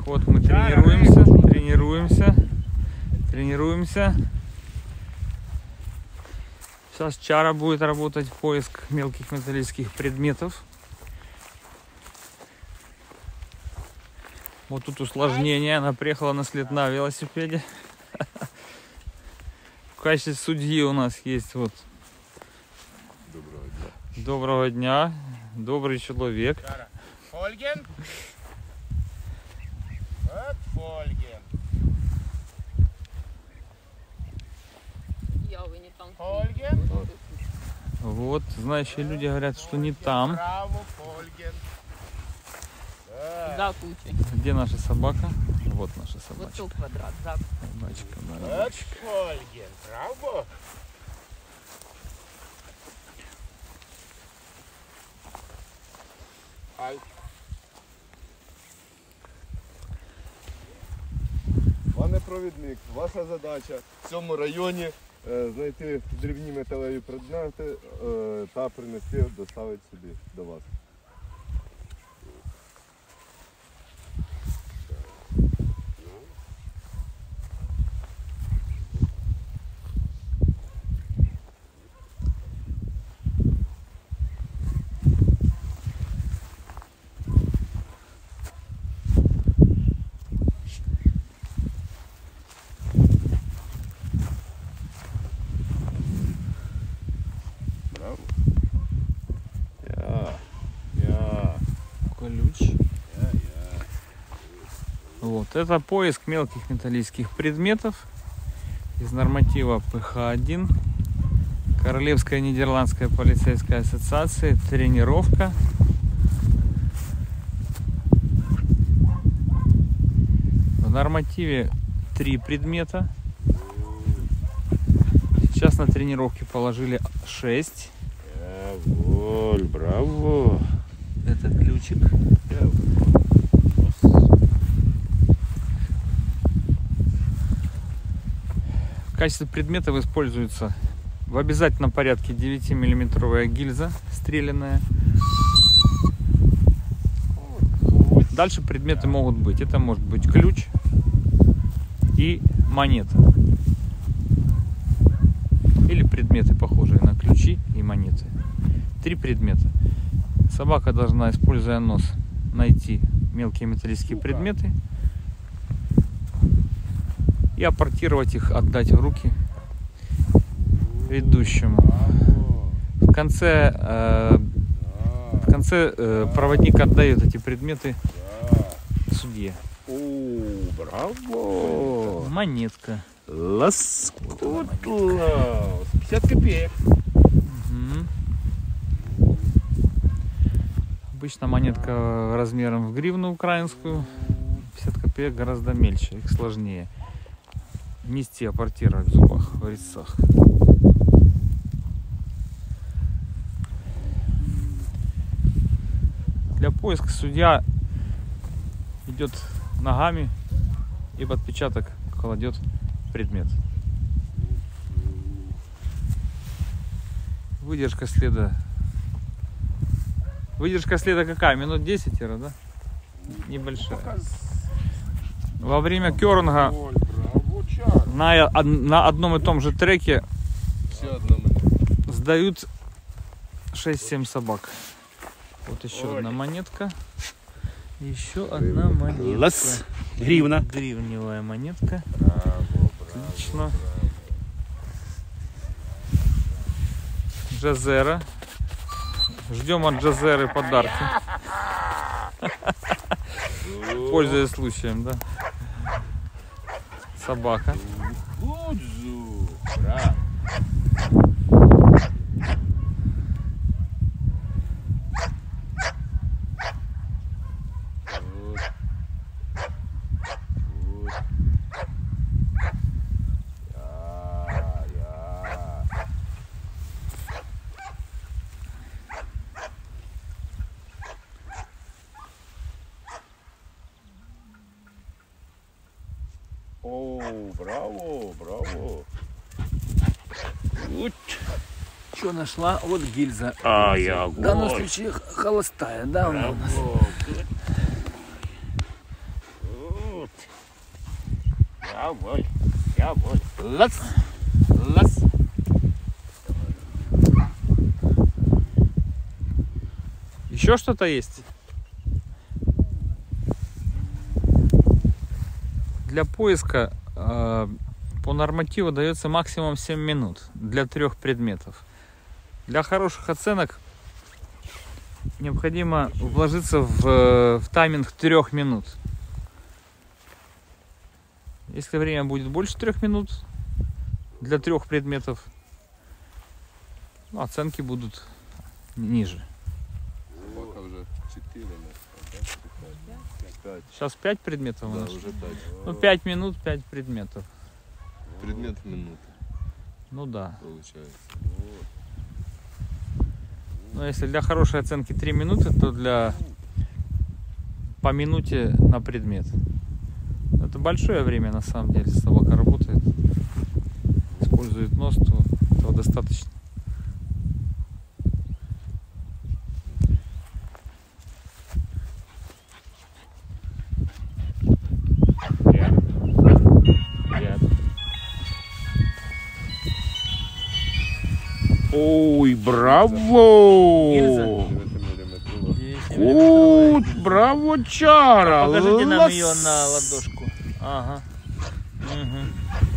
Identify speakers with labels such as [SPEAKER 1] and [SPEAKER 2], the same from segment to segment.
[SPEAKER 1] Вот мы тренируемся. Сейчас Чара будет работать поиск мелких металлических предметов. Вот тут усложнение. Она приехала на след на велосипеде. В качестве судьи у нас есть вот. Доброго дня. Добрый человек.
[SPEAKER 2] Фольген. Вот Фольген. Фольген.
[SPEAKER 1] Вот, знающие люди говорят, что не там.
[SPEAKER 2] Браво, Фольген.
[SPEAKER 3] За кучей.
[SPEAKER 1] Где наша собака? Вот наша собачка.
[SPEAKER 3] Вот тут квадрат, за.
[SPEAKER 1] Собачка,
[SPEAKER 2] Вот Фольген. Браво. Ай.
[SPEAKER 4] Пане провідник, ваша задача в цьому районі знайти дрібні металеві предмети та принести, доставити сюди до вас.
[SPEAKER 1] Ключ. Вот это поиск мелких металлических предметов из норматива ПХ-1 Королевская Нидерландская полицейская ассоциация. Тренировка. В нормативе 3 предмета. Сейчас на тренировке положили 6.
[SPEAKER 2] Браво.
[SPEAKER 1] Это ключик. В качестве предметов используется в обязательном порядке 9-миллиметровая гильза стрелянная. Дальше предметы могут быть. Это может быть ключ и монета. Или предметы, похожие на ключи и монеты. 3 предмета. Собака должна, используя нос, найти мелкие металлические предметы и аппортировать их, отдать в руки ведущему. В конце проводник отдает эти предметы судье.
[SPEAKER 2] Браво.
[SPEAKER 1] Монетка.
[SPEAKER 2] Лоскутно. 50 копеек.
[SPEAKER 1] Обычно монетка размером в гривну украинскую. 50 копеек гораздо мельче, их сложнее нести, аппортировать в зубах, в резцах. Для поиска судья идет ногами и в отпечаток кладет предмет. Выдержка следа. Выдержка следа какая? Минут 10, да? Небольшая. Во время кернга на одном и том же треке сдают 6-7 собак. Вот еще одна монетка. Еще одна монетка.
[SPEAKER 2] Гривна.
[SPEAKER 1] Гривневая монетка. Отлично. Джазера. Ждем от Джазеры подарки. Пользуясь случаем, да. Собака.
[SPEAKER 2] О, браво, браво. Вот.
[SPEAKER 1] Что нашла? Вот гильза.
[SPEAKER 2] Я
[SPEAKER 1] В данном случае холостая, да, у нас.
[SPEAKER 2] Jawohl. Jawohl. Lass. Lass.
[SPEAKER 1] Еще что-то есть? Для поиска по нормативу дается максимум 7 минут для 3 предметов. Для хороших оценок необходимо вложиться в тайминг 3 минут. Если время будет больше 3 минут для 3 предметов, оценки будут ниже.
[SPEAKER 4] Собака уже 4, да? 5.
[SPEAKER 1] Сейчас 5 предметов у
[SPEAKER 4] Да,
[SPEAKER 1] нас.
[SPEAKER 4] уже 5.
[SPEAKER 1] Ну, 5 минут, 5 предметов.
[SPEAKER 4] Предмет минуты,
[SPEAKER 1] Ну да.
[SPEAKER 4] получается.
[SPEAKER 1] Но если для хорошей оценки 3 минуты, то для по минуте на предмет. Это большое время на самом деле. Если собака работает, использует нос, то этого достаточно.
[SPEAKER 2] Ой, браво!
[SPEAKER 4] 9 миллиметров.
[SPEAKER 2] Кут, браво, Чара!
[SPEAKER 1] Покажите нам
[SPEAKER 2] Лас.
[SPEAKER 1] ее на ладошку. Ага. Мгм.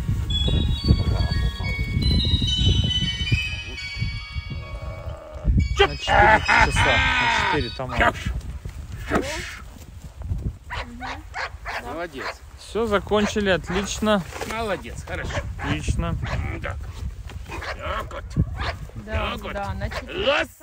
[SPEAKER 1] На 4 часа. На 4 там.
[SPEAKER 2] Молодец.
[SPEAKER 1] Все, закончили. Отлично.
[SPEAKER 2] Молодец, хорошо.
[SPEAKER 1] Отлично.
[SPEAKER 2] Так. Так вот.
[SPEAKER 3] Да,
[SPEAKER 2] Так вот.
[SPEAKER 3] да, на 4.
[SPEAKER 2] Лас.